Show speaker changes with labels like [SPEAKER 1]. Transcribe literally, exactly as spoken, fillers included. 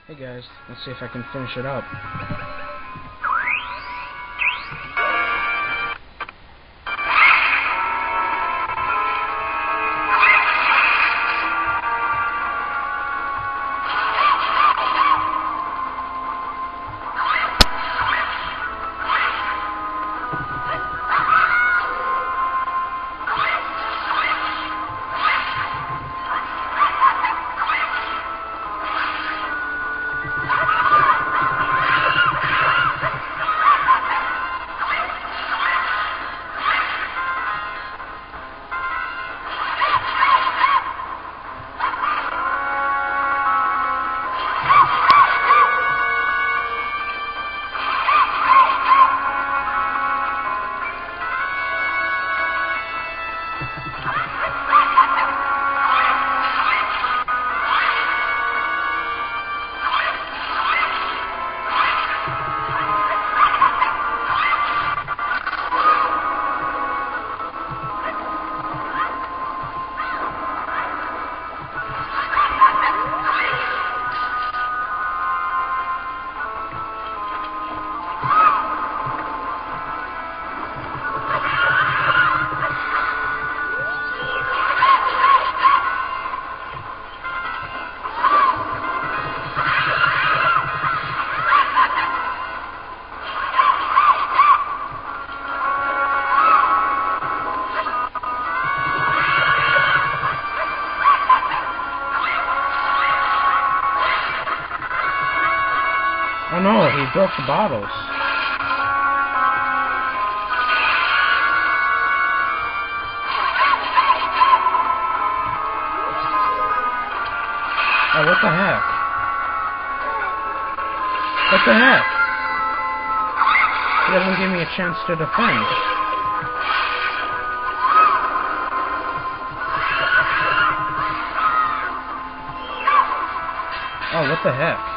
[SPEAKER 1] Hey guys, let's see if I can finish it up. Oh no, he broke the bottles. Oh, what the heck? What the heck? He doesn't give me a chance to defend. Oh, what the heck?